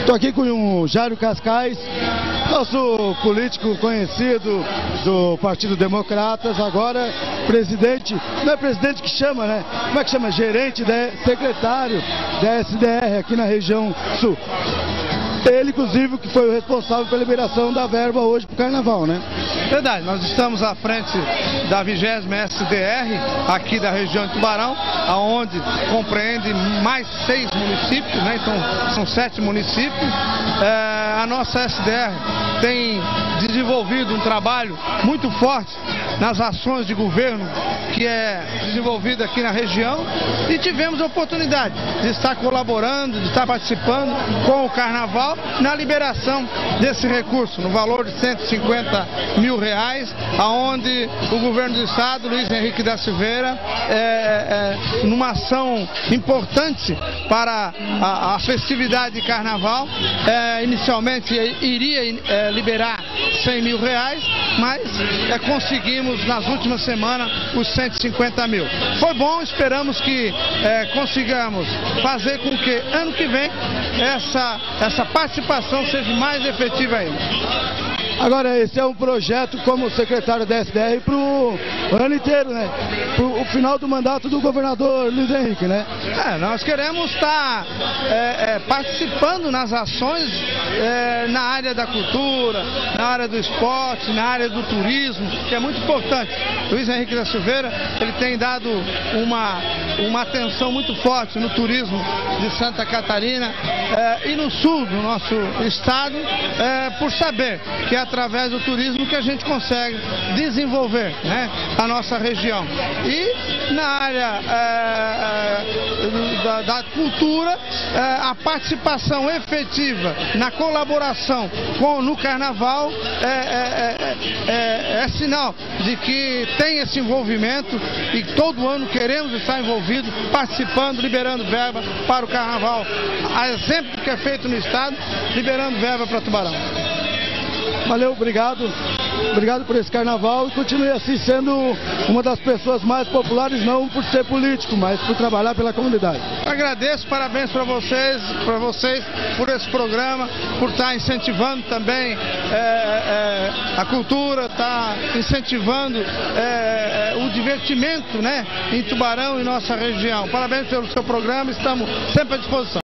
Estou aqui com o Jairo Cascais, nosso político conhecido do Partido Democratas, agora presidente, não é presidente que chama, né? Como é que chama? Gerente, secretário da SDR aqui na região sul. Ele, inclusive, que foi o responsável pela liberação da verba hoje para o Carnaval, né? Verdade, nós estamos à frente da 20ª SDR, aqui da região de Tubarão, onde compreende mais 6 municípios, né? Então são 7 municípios. A nossa SDR tem desenvolvido um trabalho muito forte nas ações de governo que é desenvolvida aqui na região e tivemos a oportunidade de estar colaborando, de estar participando com o Carnaval na liberação desse recurso, no valor de R$150 mil, aonde o governo do estado, Luiz Henrique da Silveira, numa ação importante para a festividade de Carnaval, inicialmente iria liberar R$100 mil, mas conseguimos nas últimas semanas os R$150 mil. Foi bom, esperamos que consigamos fazer com que ano que vem essa participação seja mais efetiva ainda. Agora, esse é um projeto como secretário da SDR para o ano inteiro, né? Para o final do mandato do governador Luiz Henrique, né? Nós queremos estar participando nas ações na área da cultura, na área do esporte, na área do turismo, que é muito importante. Luiz Henrique da Silveira, ele tem dado uma atenção muito forte no turismo de Santa Catarina e no sul do nosso estado, por saber que é através do turismo que a gente consegue desenvolver, né, a nossa região. E na área da cultura, a participação efetiva na colaboração no Carnaval é sinal de que tem esse envolvimento e todo ano queremos estar envolvidos, participando, liberando verba para o Carnaval. A exemplo que é feito no estado, liberando verba para Tubarão. Valeu, obrigado. Obrigado por esse Carnaval e continue assim sendo uma das pessoas mais populares, não por ser político, mas por trabalhar pela comunidade. Agradeço, parabéns para vocês por esse programa, por estar incentivando também a cultura, estar incentivando o divertimento, né, em Tubarão e nossa região. Parabéns pelo seu programa, estamos sempre à disposição.